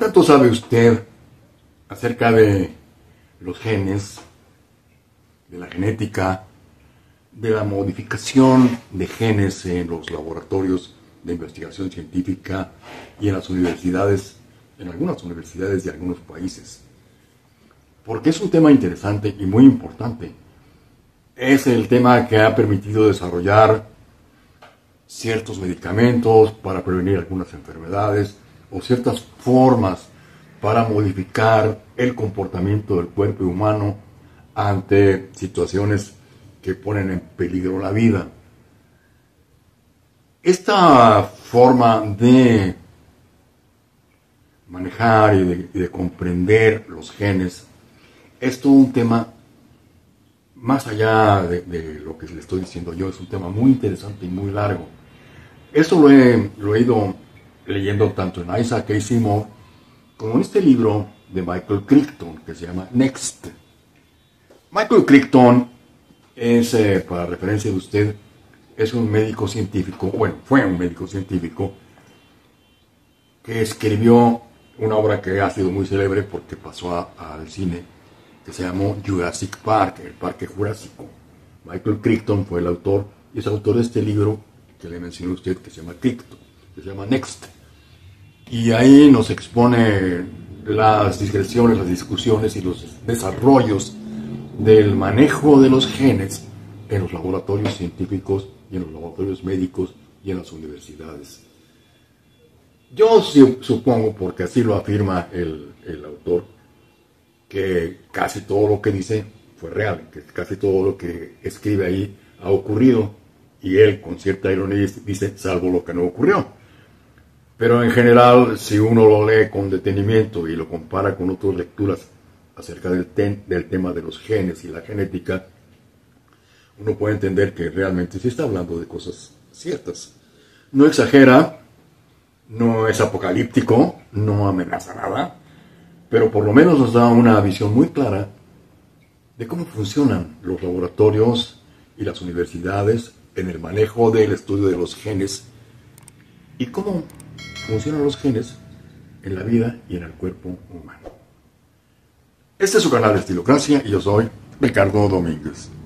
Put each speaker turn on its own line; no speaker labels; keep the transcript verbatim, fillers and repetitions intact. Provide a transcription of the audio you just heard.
tanto sabe usted acerca de los genes, de la genética, de la modificación de genes en los laboratorios de investigación científica y en las universidades, en algunas universidades de algunos países? Porque es un tema interesante y muy importante. Es el tema que ha permitido desarrollar ciertos medicamentos para prevenir algunas enfermedades o ciertas formas para modificar el comportamiento del cuerpo humano ante situaciones que ponen en peligro la vida. Esta forma de manejar y de, y de comprender los genes es todo un tema, más allá de, de lo que le estoy diciendo yo, es un tema muy interesante y muy largo. Esto lo he, lo he ido leyendo tanto en Isaac Asimov como en este libro de Michael Crichton que se llama Next. Michael Crichton es, eh, para referencia de usted, es un médico científico, bueno, fue un médico científico que escribió una obra que ha sido muy célebre porque pasó a, al cine, que se llamó Jurassic Park, el Parque Jurásico. Michael Crichton fue el autor, y es autor de este libro que le mencionó usted, que se llama Crichton, que se llama Next. Y ahí nos expone las digresiones, las discusiones y los desarrollos del manejo de los genes en los laboratorios científicos y en los laboratorios médicos y en las universidades. Yo supongo, porque así lo afirma el, el autor, que casi todo lo que dice fue real, que casi todo lo que escribe ahí ha ocurrido, y él con cierta ironía dice, salvo lo que no ocurrió. Pero en general, si uno lo lee con detenimiento y lo compara con otras lecturas acerca del, ten, del tema de los genes y la genética, uno puede entender que realmente se está hablando de cosas ciertas. No exagera, no es apocalíptico, no amenaza nada, pero por lo menos nos da una visión muy clara de cómo funcionan los laboratorios y las universidades en el manejo del estudio de los genes y cómo funcionan los genes en la vida y en el cuerpo humano. Este es su canal de Estilocracia y yo soy Ricardo Domínguez.